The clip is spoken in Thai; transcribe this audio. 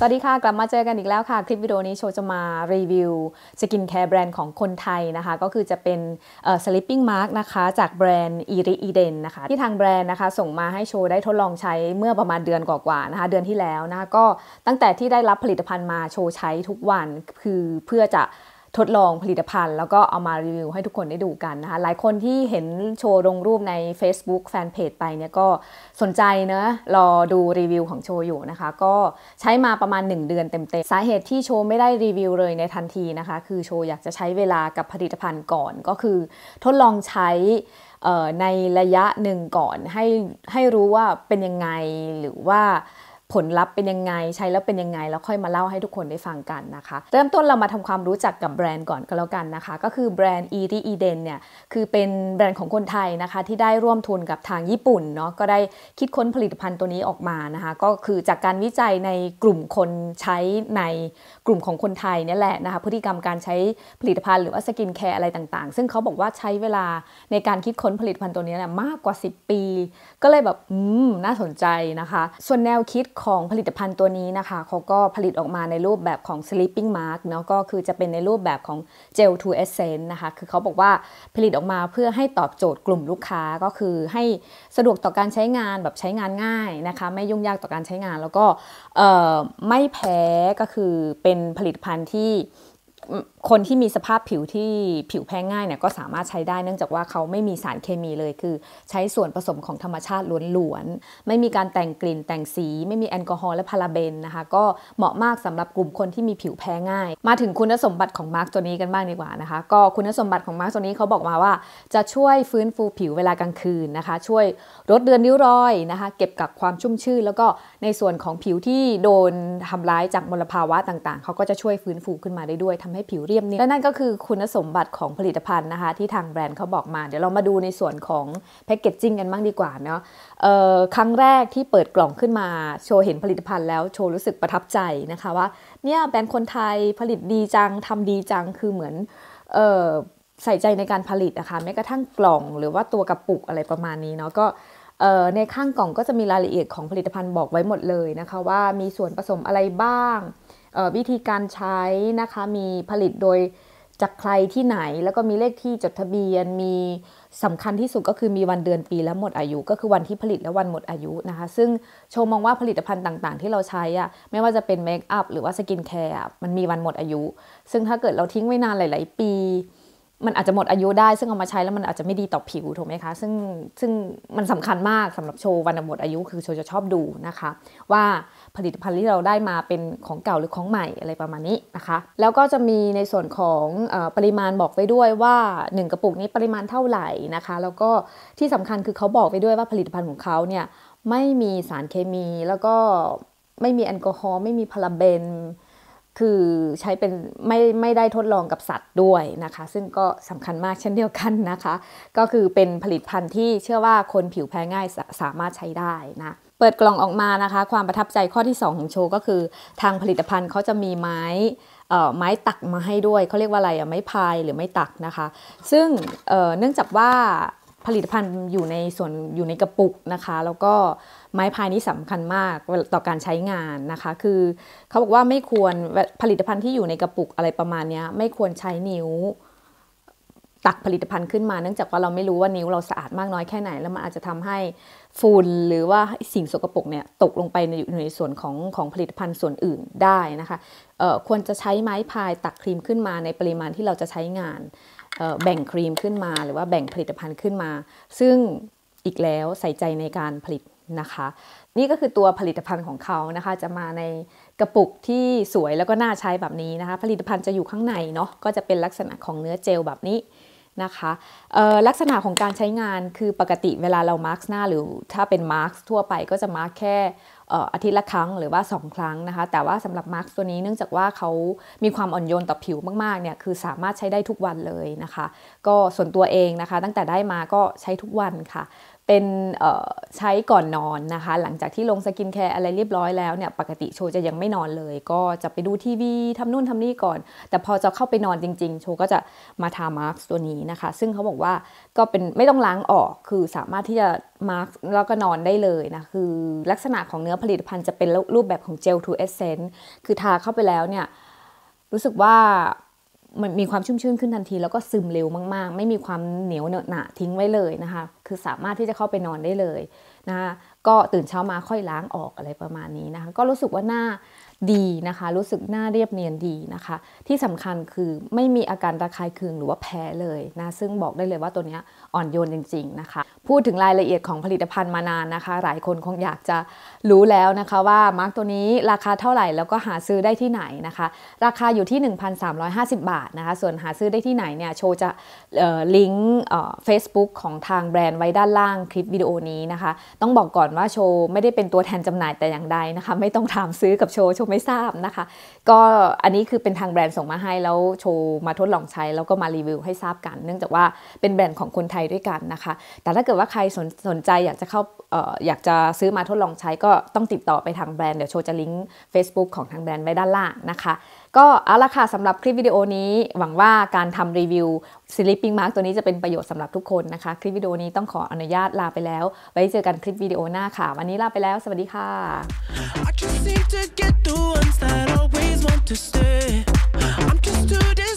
สวัสดีค่ะกลับมาเจอกันอีกแล้วค่ะคลิปวิดีโอนี้โชว์จะมารีวิวสกินแคร์แบรนด์ของคนไทยนะคะก็คือจะเป็นSleeping Mask นะคะจากแบรนด์อีริอีเดนนะคะที่ทางแบรนด์นะคะส่งมาให้โชว์ได้ทดลองใช้เมื่อประมาณเดือนกว่าๆนะคะเดือนที่แล้วนะคะก็ตั้งแต่ที่ได้รับผลิตภัณฑ์มาโชว์ใช้ทุกวันคือเพื่อจะทดลองผลิตภัณฑ์แล้วก็เอามารีวิวให้ทุกคนได้ดูกันนะคะหลายคนที่เห็นโชว์ลงรูปใน Facebook Fanpage ไปเนี่ยก็สนใจนะรอดูรีวิวของโชว์อยู่นะคะก็ใช้มาประมาณ1เดือนเต็มๆสาเหตุที่โชว์ไม่ได้รีวิวเลยในทันทีนะคะคือโชว์อยากจะใช้เวลากับผลิตภัณฑ์ก่อนก็คือทดลองใช้ในระยะหนึ่งก่อนให้รู้ว่าเป็นยังไงหรือว่าผลลัพธ์เป็นยังไงใช้แล้วเป็นยังไงแล้วค่อยมาเล่าให้ทุกคนได้ฟังกันนะคะเริ่มต้นเรามาทำความรู้จักกับแบรนด์ก่อนก็แล้วกันนะคะก็คือแบรนด์อีริอีเดนเนี่ยคือเป็นแบรนด์ของคนไทยนะคะที่ได้ร่วมทุนกับทางญี่ปุ่นเนาะก็ได้คิดค้นผลิตภัณฑ์ตัวนี้ออกมานะคะก็คือจากการวิจัยในกลุ่มคนใช้ในกลุ่มของคนไทยนี่แหละนะคะพฤติกรรมการใช้ผลิตภัณฑ์หรือว่าสกินแคร์อะไรต่างๆซึ่งเขาบอกว่าใช้เวลาในการคิดค้นผลิตภัณฑ์ตัวนี้เนี่ยมากกว่า10 ปีก็เลยแบบน่าสนใจนะคะส่วนแนวคิดของผลิตภัณฑ์ตัวนี้นะคะเขาก็ผลิตออกมาในรูปแบบของ Sleeping Mask เนาะก็คือจะเป็นในรูปแบบของ Gel to Essence นะคะคือเขาบอกว่าผลิตออกมาเพื่อให้ตอบโจทย์กลุ่มลูกค้าก็คือให้สะดวกต่อการใช้งานแบบใช้งานง่ายนะคะไม่ยุ่งยากต่อการใช้งานแล้วก็ไม่แพ้ก็คือเป็นผลิตภัณฑ์ที่คนที่มีสภาพผิวที่ผิวแพ้ง่ายเนี่ยก็สามารถใช้ได้เนื่องจากว่าเขาไม่มีสารเคมีเลยคือใช้ส่วนผสมของธรรมชาติล้วนๆไม่มีการแต่งกลิ่นแต่งสีไม่มีแอลกอฮอล์และพาราเบนนะคะก็เหมาะมากสำหรับกลุ่มคนที่มีผิวแพ้ง่ายมาถึงคุณสมบัติของมาร์กตัวนี้กันบ้างดีกว่านะคะก็คุณสมบัติของมาร์กตัวนี้เขาบอกมาว่าจะช่วยฟื้นฟูผิวเวลากลางคืนนะคะช่วยลดเลือนริ้วรอยนะคะเก็บกักความชุ่มชื่นแล้วก็ในส่วนของผิวที่โดนทำร้ายจากมลภาวะต่างๆเขาก็จะช่วยฟื้นฟูขึ้นมาได้ด้วยทำให้ผิวเรียบเนียนและนั่นก็คือคุณสมบัติของผลิตภัณฑ์นะคะที่ทางแบรนด์เขาบอกมาเดี๋ยวเรามาดูในส่วนของแพคเกจจิ้งกันบ้างดีกว่าเนาะครั้งแรกที่เปิดกล่องขึ้นมาโชว์เห็นผลิตภัณฑ์แล้วโชว์รู้สึกประทับใจนะคะว่าเนี่ยแบรนด์คนไทยผลิตดีจังทำดีจังคือเหมือนใส่ใจในการผลิตนะคะแม้กระทั่งกล่องหรือว่าตัวกระปุกอะไรประมาณนี้เนาะก็ในข้างกล่องก็จะมีรายละเอียดของผลิตภัณฑ์บอกไว้หมดเลยนะคะว่ามีส่วนผสมอะไรบ้างวิธีการใช้นะคะมีผลิตโดยจากใครที่ไหนแล้วก็มีเลขที่จดทะเบียนมีสำคัญที่สุดก็คือมีวันเดือนปีและหมดอายุก็คือวันที่ผลิตและวันหมดอายุนะคะซึ่งโชว์มองว่าผลิตภัณฑ์ต่างๆที่เราใช้อะไม่ว่าจะเป็นเมคอัพหรือว่าสกินแคร์มันมีวันหมดอายุซึ่งถ้าเกิดเราทิ้งไว้นานหลายๆปีมันอาจจะหมดอายุได้ซึ่งเอามาใช้แล้วมันอาจจะไม่ดีต่อผิวถูกไหมคะซึ่งมันสำคัญมากสำหรับโชว์วันหมดอายุคือโชว์จะชอบดูนะคะว่าผลิตภัณฑ์ที่เราได้มาเป็นของเก่าหรือของใหม่อะไรประมาณนี้นะคะแล้วก็จะมีในส่วนของปริมาณบอกไว้ด้วยว่า1กระปุกนี้ปริมาณเท่าไหร่นะคะแล้วก็ที่สำคัญคือเขาบอกไว้ด้วยว่าผลิตภัณฑ์ของเขาเนี่ยไม่มีสารเคมีแล้วก็ไม่มีแอลกอฮอล์ไม่มีพาราเบนคือใช้เป็นไม่ได้ทดลองกับสัตว์ด้วยนะคะซึ่งก็สำคัญมากเช่นเดียวกันนะคะก็คือเป็นผลิตภัณฑ์ที่เชื่อว่าคนผิวแพ้ง่ายสามารถใช้ได้นะเปิดกล่องออกมานะคะความประทับใจข้อที่2ของโชว์ก็คือทางผลิตภัณฑ์เขาจะมีไม้ตักมาให้ด้วยเขาเรียกว่าอะไรไม้พายหรือไม้ตักนะคะซึ่งเนื่องจากว่าผลิตภัณฑ์อยู่ในกระปุกนะคะแล้วก็ไม้พายนี้สำคัญมากต่อการใช้งานนะคะคือเขาบอกว่าไม่ควรผลิตภัณฑ์ที่อยู่ในกระปุกอะไรประมาณนี้ไม่ควรใช้นิ้วตักผลิตภัณฑ์ขึ้นมาเนื่องจากว่าเราไม่รู้ว่านิ้วเราสะอาดมากน้อยแค่ไหนแล้วมันอาจจะทำให้ฝุ่นหรือว่าสิ่งสกปรกเนี่ยตกลงไปในส่วนของผลิตภัณฑ์ส่วนอื่นได้นะคะควรจะใช้ไม้พายตักครีมขึ้นมาในปริมาณที่เราจะใช้งานแบ่งครีมขึ้นมาหรือว่าแบ่งผลิตภัณฑ์ขึ้นมาซึ่งอีกแล้วใส่ใจในการผลิตนะคะนี่ก็คือตัวผลิตภัณฑ์ของเขานะคะจะมาในกระปุกที่สวยแล้วก็น่าใช้แบบนี้นะคะผลิตภัณฑ์จะอยู่ข้างในเนาะก็จะเป็นลักษณะของเนื้อเจลแบบนี้นะคะลักษณะของการใช้งานคือปกติเวลาเรามาร์กหน้าหรือถ้าเป็นมาร์กทั่วไปก็จะมาร์กแค่อาทิตย์ละครั้งหรือว่า2 ครั้งนะคะแต่ว่าสำหรับมาร์กตัวนี้เนื่องจากว่าเขามีความอ่อนโยนต่อผิวมากๆเนี่ยคือสามารถใช้ได้ทุกวันเลยนะคะก็ส่วนตัวเองนะคะตั้งแต่ได้มาก็ใช้ทุกวันค่ะเป็นใช้ก่อนนอนนะคะหลังจากที่ลงสกินแคร์อะไรเรียบร้อยแล้วเนี่ยปกติโชจะยังไม่นอนเลยก็จะไปดูทีวีทำนู่นทำนี่ก่อนแต่พอจะเข้าไปนอนจริงๆโชก็จะมาทามาร์กตัวนี้นะคะซึ่งเขาบอกว่าก็เป็นไม่ต้องล้างออกคือสามารถที่จะมาร์กแล้วก็นอนได้เลยนะคือลักษณะของเนื้อผลิตภัณฑ์จะเป็นรูปแบบของเจลทูเอสเซนส์คือทาเข้าไปแล้วเนี่ยรู้สึกว่ามันมีความชุ่มชื่นขึ้นทันทีแล้วก็ซึมเร็วมากๆไม่มีความเหนียวเหนอะหนะทิ้งไว้เลยนะคะคือสามารถที่จะเข้าไปนอนได้เลยนะคะก็ตื่นเช้ามาค่อยล้างออกอะไรประมาณนี้นะคะก็รู้สึกว่าหน้าดีนะคะรู้สึกหน้าเรียบเนียนดีนะคะที่สำคัญคือไม่มีอาการระคายเคืองหรือว่าแพ้เลยนะซึ่งบอกได้เลยว่าตัวนี้อ่อนโยนจริงๆนะคะพูดถึงรายละเอียดของผลิตภัณฑ์มานานนะคะหลายคนคงอยากจะรู้แล้วนะคะว่ามาร์กตัวนี้ราคาเท่าไหร่แล้วก็หาซื้อได้ที่ไหนนะคะราคาอยู่ที่ 1,350 บาทนะคะส่วนหาซื้อได้ที่ไหนเนี่ยโชว์จะลิงก์Facebook ของทางแบรนด์ไว้ด้านล่างคลิปวิดีโอนี้นะคะต้องบอกก่อนว่าโชว์ไม่ได้เป็นตัวแทนจำหน่ายแต่อย่างใดนะคะไม่ต้องถามซื้อกับโชว์ไม่ทราบนะคะก็อันนี้คือเป็นทางแบรนด์ส่งมาให้แล้วโชว์มาทดลองใช้แล้วก็มารีวิวให้ทราบกันเนื่องจากว่าเป็นแบรนด์ของคนไทยด้วยกันนะคะแต่ถ้าเกิดว่าใครสนใจอยากจะเข้าอยากจะซื้อมาทดลองใช้ก็ต้องติดต่อไปทางแบรนด์เดี๋ยวโชว์จะลิงก์ Facebook ของทางแบรนด์ไว้ด้านล่างนะคะก็เอาละค่ะสำหรับคลิปวิดีโอนี้หวังว่าการทำรีวิว Sleeping Mask ตัวนี้จะเป็นประโยชน์สำหรับทุกคนนะคะคลิปวิดีโอนี้ต้องขออนุญาตลาไปแล้วไว้เจอกันคลิปวิดีโอหน้าค่ะวันนี้ลาไปแล้วสวัสดีค่ะ I'm just too